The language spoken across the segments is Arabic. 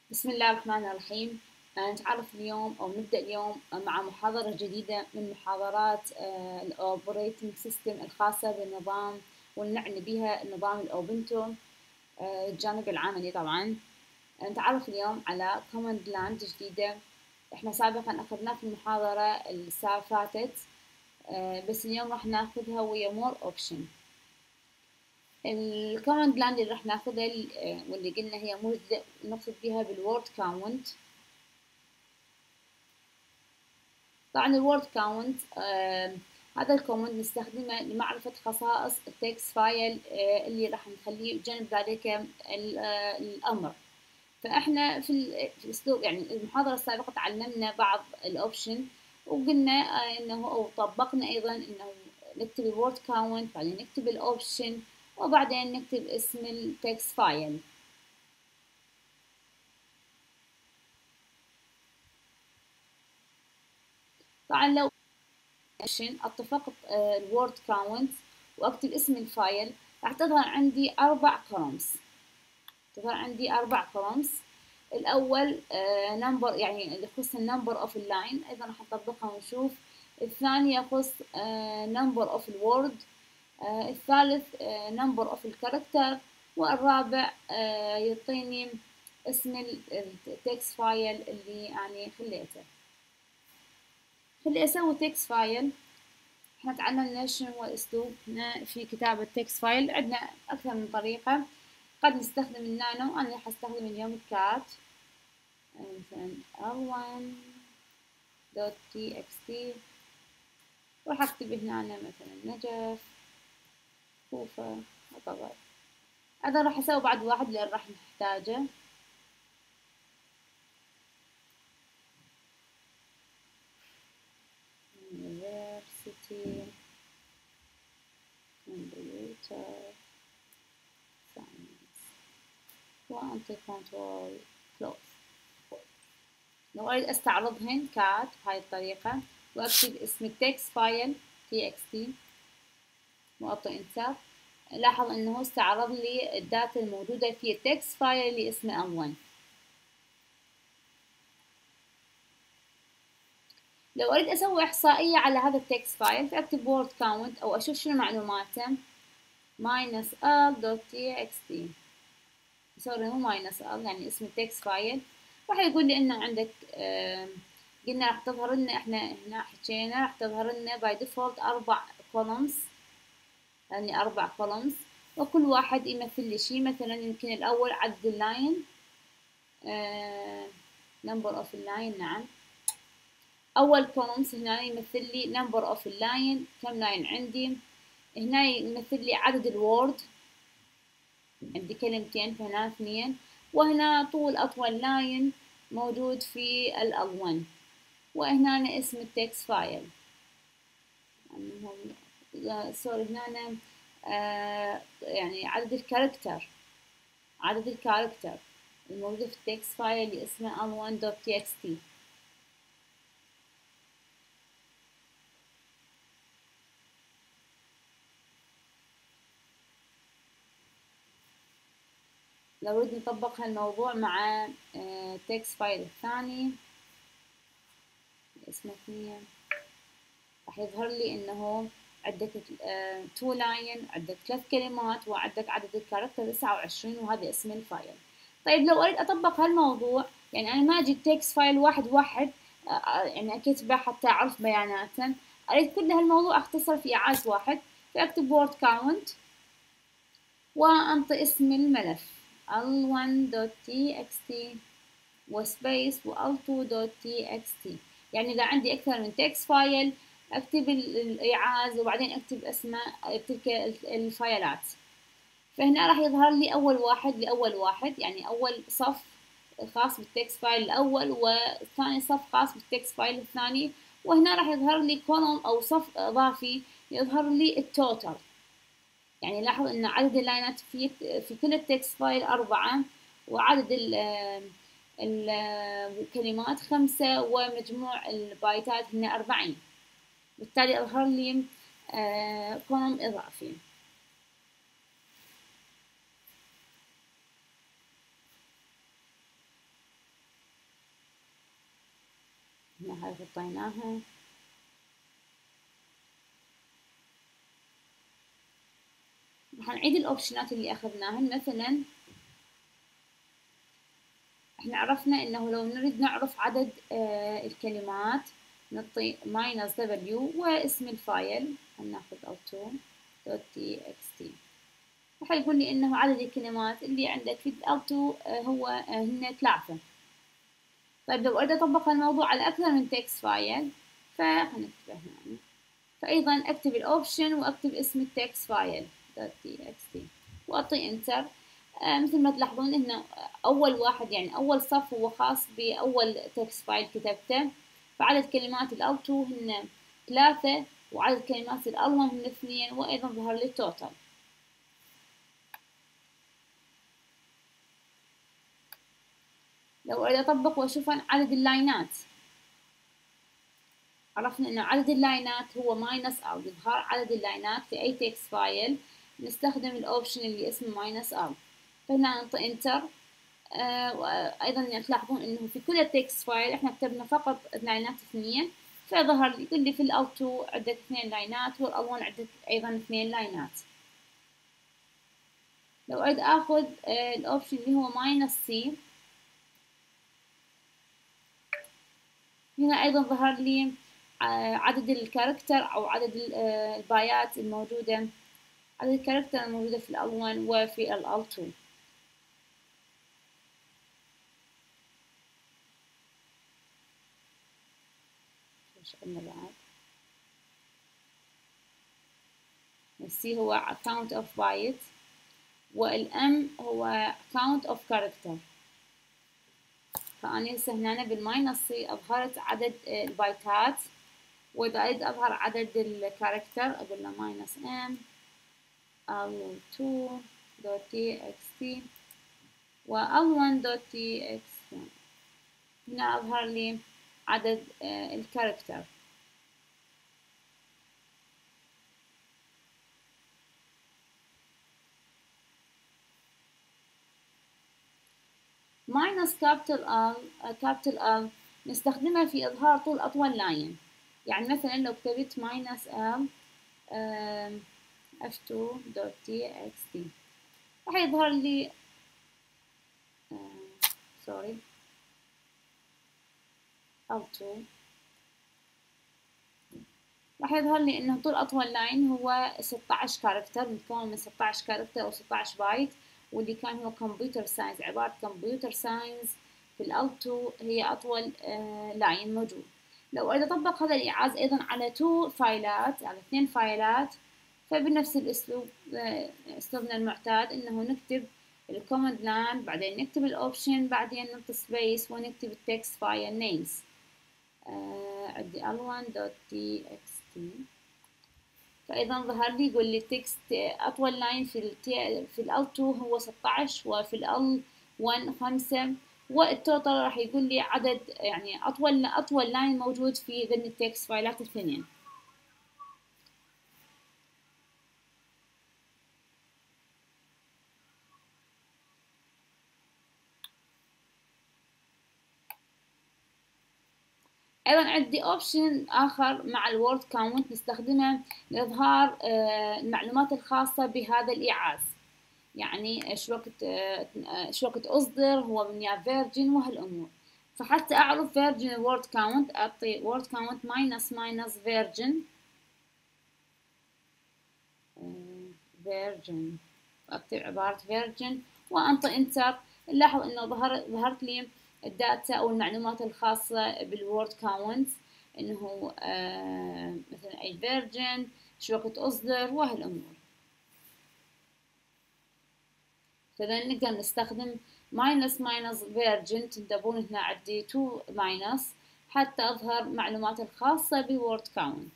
بسم الله الرحمن الرحيم. نتعرف اليوم أو نبدأ اليوم مع محاضرة جديدة من محاضرات الأوبريتنج سيستم الخاصة بالنظام، والنعني بها النظام الأوبنتو الجانب العملي. طبعا نتعرف اليوم على كوماند لاين جديدة احنا سابقا أخذناه في المحاضرة اللي فاتت، بس اليوم راح ناخذها ويا مور اوبشن. الكوماند لاين اللي راح ناخذها واللي قلنا هي نقصد بها بالوورد كاونت. طبعا الوورد كاونت هذا الكوماند نستخدمه لمعرفة خصائص التكست فايل اللي راح نخليه بجانب ذلك الأمر. فإحنا في الأسلوب، يعني المحاضرة السابقة تعلمنا بعض الأوبشن، وقلنا إنه أو طبقنا أيضا إنه نكتب الوورد كاونت، بعدين نكتب الأوبشن، وبعدين نكتب اسم التكست فايل. طبعا لو اتفقت الوورد كاونت واكتب اسم الفايل، راح تظهر عندي 4 كولومز. تظهر عندي 4 كولومز. الاول نمبر، يعني اللي يخص النمبر اوف اللاين، ايضا راح نطبقها ونشوف. الثاني يخص نمبر اوف الوورد. الثالث نمبر اوف الكاركتر. والرابع يعطيني اسم التكست فايل اللي يعني خليته. خلي اسوي تكست فايل. احنا تعلمنا شنو هو الاسلوب هنا في كتابة تكست فايل. عندنا اكثر من طريقة. قد نستخدم النانو، انا راح استخدم اليوم الكات، مثلا r1.txt، وراح اكتب هنا مثلا نجف، كوفة، وطبعا هذا راح اسوي بعد واحد لان راح نحتاجه. University Computer Science وأنت كنترول كلوز. لو أريد أستعرضهن كات بهاي الطريقة، وأكتب اسم التكست فايل txt وأعطي انتر، لاحظ أنه استعرض لي الداتا الموجودة في التكست فايل اللي اسمه M1. لو أريد أسوي إحصائية على هذا التكست فايل، فأكتب word count أو أشوف شنو معلوماته -l.txt. سوري، مو -l، يعني اسم التكست فايل. راح يقول لي إنه عندك قلنا راح تظهر لنا، احنا هنا حكينا راح تظهر لنا باي ديفولت 4 كولومز، يعني 4 كولومز، وكل واحد يمثل لي شيء. مثلا يمكن الأول عدد اللاين، number of اللاين. نعم، أول كولومز هنا يمثل لي number of اللاين، كم لاين عندي. هنا يمثل لي عدد الوورد، عندي كلمتين فهنا 2. وهنا طول أطول لاين موجود في الألوان. وهنا اسم التكست فايل، سوري هنا يعني عدد الكاركتر، الموجود في التكست فايل اللي اسمه l1.txt. لو نريد نطبق هالموضوع مع التكست فايل الثاني اسمه 2، راح يظهر لي انه عندك 2 لاين، عندك 3 كلمات، وعندك عدد الكاركتر 29، وهذا اسم الفايل. طيب لو اريد اطبق هالموضوع، يعني انا ما اجي تكست فايل واحد واحد يعني اكتبه حتى اعرف بياناته، اريد كل هالموضوع اختصر في اعاز واحد، فاكتب word count وانطي اسم الملف l1.txt وسبيس وl2.txt. يعني اذا عندي اكثر من تكست فايل اكتب الايعاز وبعدين اكتب اسماء تلك الفايلات. فهنا راح يظهر لي اول واحد لاول واحد، يعني اول صف خاص بالتكست فايل الاول، والثاني صف خاص بالتكست فايل الثاني. وهنا راح يظهر لي كولوم او صف اضافي يظهر لي التوتال. يعني لاحظ ان عدد اللاينات في كل التكست فايل 4، وعدد الكلمات 5، ومجموع البايتات هنا 40. بالتالي أظهر لي كولوم إضافي. هاي غطيناها. راح نعيد الاوبشنات اللي اخذناهن. مثلا احنا عرفنا انه لو نريد نعرف عدد الكلمات نعطي -w واسم الفايل، هناخذ l2.txt. راح يقول لي انه عدد الكلمات اللي عندك في l2 هو هن 3. طيب لو اريد اطبق الموضوع على اكثر من تكست فايل فهنكتبه هنا. فايضا اكتب الاوبشن واكتب اسم التكست فايل .txt واعطي انتر. مثل ما تلاحظون هنا اول واحد يعني اول صف هو خاص باول تكست فايل كتبته، فعدد كلمات ال2 هن 3 وعدد كلمات ال1 هن 2 وايضا ظهر لي التوتال. لو اريد اطبق واشوف عن عدد اللاينات، عرفنا ان عدد اللاينات هو ماينس ال، يظهر عدد اللاينات في اي تكست فايل نستخدم الاوبشن اللي اسمه ماينس ال. فهنا نعطي انتر. وايضا تلاحظون انه في كل التكست فايل احنا كتبنا فقط لاينات 2، فظهر لي يقول لي في ال2 عدة 2 لاينات وال1 عدة ايضا 2 لاينات. لو اريد اخذ الاوبشن اللي هو ماينس سي، هنا ايضا ظهر لي عدد الكاركتر او عدد البايات الموجودة، عدد الكاركتر الموجودة في ال1 وفي ال2. ايش عندنا بعد؟ السي هو count of byte والام هو count of character. فأنا هسه هنا بالماينس سي أظهرت عدد البايتات، وإذا أريد أظهر عدد الكاركتر أقول له ماينس ام l2.txt وl1.txt. هنا أظهر لي عدد الكاركتر. ماينس كابيتال ال نستخدمها في إظهار طول أطول لاين. يعني مثلا لو كتبت ماينس ال f2.txt راح يظهر لي سوري l2 راح يظهر لي انه طول اطول لاين هو 16 كاركتر، متكون من 16 كاركتر او 16 بايت، واللي كان هو كمبيوتر ساينس، عبارة كمبيوتر ساينس في ال2 هي اطول لاين موجود. لو اريد اطبق هذا الايعاز ايضا على 2 فايلات، على 2 فايلات، فبنفس الاسلوب اسلوبنا المعتاد انه نكتب الكوماند لاين بعدين نكتب الاوبشن بعدين نعطي سبيس ونكتب التكست فايل نيمز. عندي l1.txt فايضا ظهر لي يقول لي تكست اطول لاين في ال2 هو 16 وفي ال1 5 والتوتال راح يقول لي عدد يعني اطول لاين موجود في ذن التكست فايلات الاثنين. ايضا عندي اوبشن اخر مع الوورد كاونت نستخدمه لاظهار المعلومات الخاصة بهذا الايعاز، يعني شو وقت اصدر، هو من يا فيرجن وهالامور. فحتى اعرف فيرجن الوورد كاونت اعطي وورد كاونت ماينس فيرجن اكتب عبارة فيرجن وانطي انتر. نلاحظ انه ظهرت لي الداتا او المعلومات الخاصة بالوورد كاونت، انه مثلا اي فيرجن، شو وقت اصدر وهالامور. فإذا نقدر نستخدم ماينس فيرجن، تنتبهون هنا عندي 2 ماينس حتى أظهر معلومات الخاصة بوورد كاونت.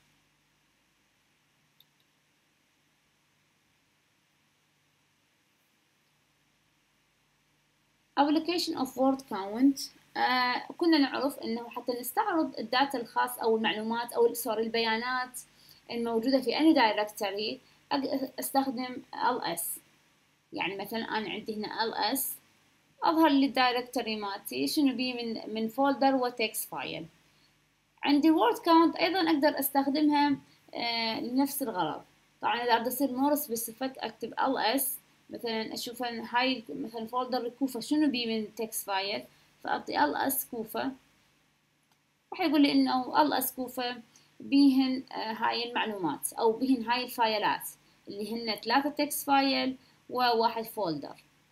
application of word count. كنا نعرف انه حتى نستعرض الداتا الخاص او المعلومات او البيانات الموجودة في any directory استخدم ls. يعني مثلا انا عندي هنا ls اظهر لي الدايركتوري مالتي شنو بيه من فولدر وتكست فايل. عندي word count أيضا أقدر أستخدمها لنفس الغرض. طبعا إذا بدي أصير more specific أكتب ls، مثلا أشوف هاي مثلا فولدر الكوفة شنو بيه من text فايل، فأعطي ls كوفة، راح يقول لي إنه ls كوفة بيهن هاي المعلومات أو بيهن هاي الفايلات اللي هن 3 text فايل و1 فولدر.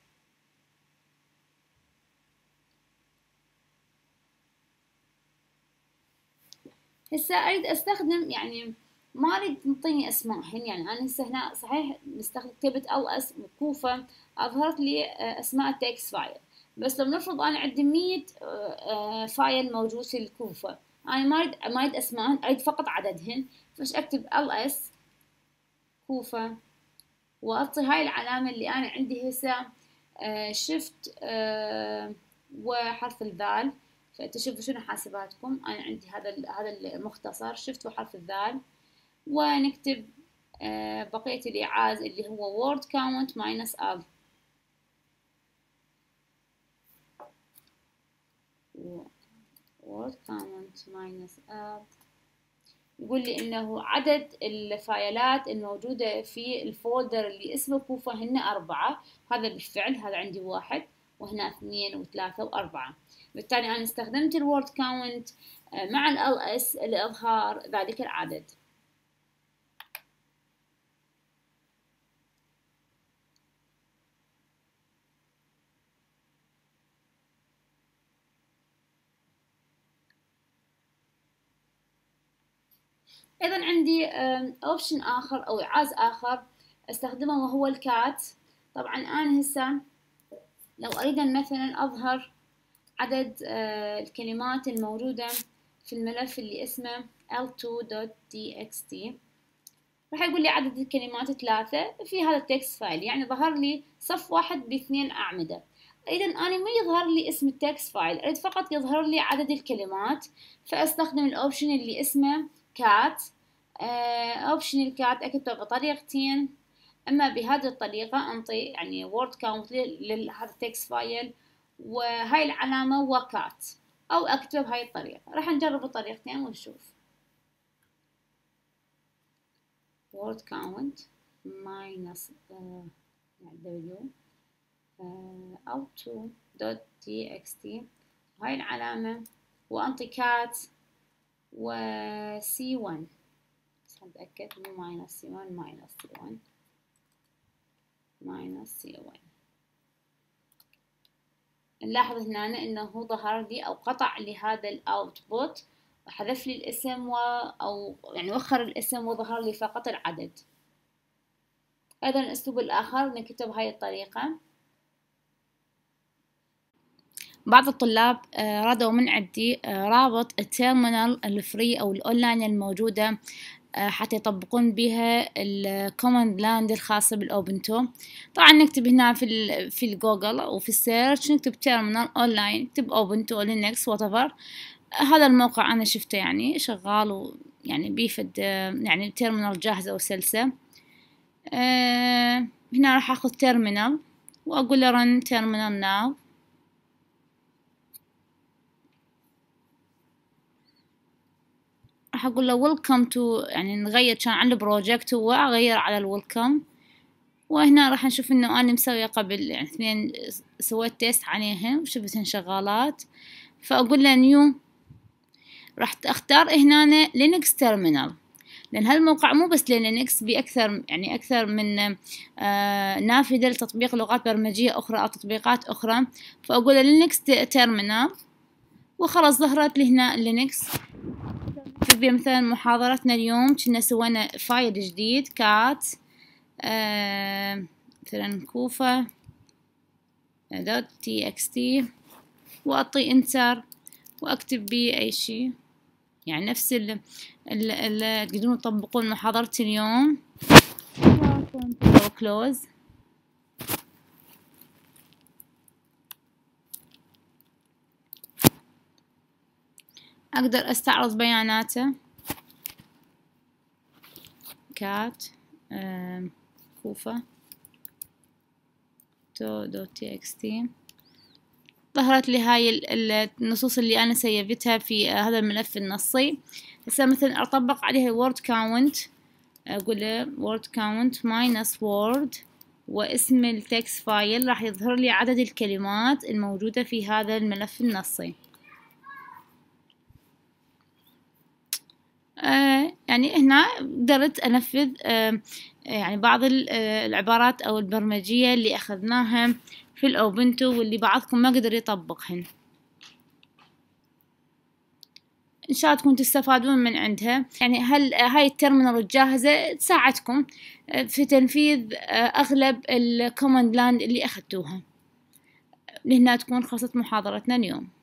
هسه أريد أستخدم يعني ما أريد تعطيني أسماء، يعني أنا هسه هنا صحيح نستخدم كتبت ls كوفة أظهرت لي أسماء التكست فايل، بس لو نفرض أنا عندي 100 فايل موجود في الكوفة، أنا ما أريد أسماء، أريد فقط عددهن، فاش أكتب ls كوفة وأعطي هاي العلامة اللي أنا عندي هسه شفت وحرف الذال. فتشوفوا شنو حاسباتكم، أنا عندي هذا المختصر شفت وحرف الذال، ونكتب بقية الإعاز اللي هو word count minus al. word count minus al يقول لي إنه عدد الفايلات الموجودة في الفولدر اللي اسمه كوفة هن 4. هذا بالفعل هذا عندي 1 وهنا 2 و3 و4. بالتالي أنا استخدمت الوورد كاونت مع ال ls لإظهار ذلك العدد. أيضا عندي اوبشن آخر أو إعاز آخر استخدمه وهو الكات. طبعا أنا هسه لو أريد مثلا أظهر عدد الكلمات الموجودة في الملف اللي اسمه l2.txt، راح يقول لي عدد الكلمات 3 في هذا التكست فايل، يعني ظهر لي صف واحد ب2 أعمدة. إذا أنا ما يظهر لي اسم التكست فايل، أريد فقط يظهر لي عدد الكلمات، فأستخدم الأوبشن اللي اسمه cat. أوبشن الكات أكتبه بطريقتين، أما بهذه الطريقة أنطي يعني word count لهذا التكست فايل وهاي العلامة وكات، أو أكتب بهاي الطريقة. راح نجرب الطريقتين ونشوف. word count minus w out2.txt هاي العلامة وأنطي كات و c1، بس أتأكد مو minus c1 minus c1 minus c1. نلاحظ هنا انه ظهر لي او قطع لي هذا الاوتبوت وحذف لي الاسم او يعني وخر الاسم وظهر لي فقط العدد. ايضا الاسلوب الاخر نكتب هاي الطريقة. بعض الطلاب رادوا من عندي رابط التيرمينال الفري او الاونلاين الموجودة حتى يطبقون بها الكوماند لاند الخاصة بالاوبنتو. طبعا نكتب هنا في الجوجل او في السيرش نكتب تيرمينال اونلاين، نكتب اوبنتو لينكس واتيفر. هذا الموقع انا شفته يعني شغال ويعني بيفد يعني التيرمينال جاهزة وسلسة. هنا راح اخذ تيرمينال واقول له run terminal now. راح اقول له welcome to، يعني نغير كان على البروجكت هو اغير على الويلكم. وهنا راح نشوف انه انا مسوية قبل يعني 2 سويت تيست عليهم وشفتهن شغالات، فاقول له نيو. راح اختار هنا لينكس تيرمينال، لان هالموقع مو بس للينكس باكثر يعني اكثر من نافذة لتطبيق لغات برمجية اخرى او تطبيقات اخرى. فاقول له لينكس تيرمينال وخلاص ظهرت لي هنا لينكس. في مثلا محاضرتنا اليوم كنا سوينا فايل جديد كات مثلا كوفة .txt واعطي انتر واكتب بيه اي شيء، يعني نفس اللي تقدرون تطبقون محاضرة اليوم. كلوز. اقدر استعرض بياناته كات كوفة .txt ظهرت لي هاي النصوص اللي أنا سيفتها في هذا الملف النصي. هسه مثلا أطبق عليها word count، أقول له word count minus word واسم التكست فايل، راح يظهر لي عدد الكلمات الموجودة في هذا الملف النصي. يعني هنا قدرت أنفذ يعني بعض العبارات أو البرمجية اللي أخذناها في الأوبنتو واللي بعضكم ما قدر يطبقهن. إن شاء الله تكونوا تستفادون من عندها. يعني هاي الترمينال الجاهزة تساعدكم في تنفيذ أغلب الكوماند لاين اللي أخذتوها. لهنا تكون خلصت محاضرتنا اليوم.